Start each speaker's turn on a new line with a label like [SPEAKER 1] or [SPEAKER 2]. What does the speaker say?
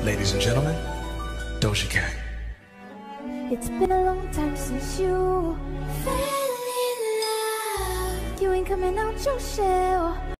[SPEAKER 1] Ladies and gentlemen, Doja Cat.
[SPEAKER 2] It's been a long time since you fell in love. You ain't coming out your shell.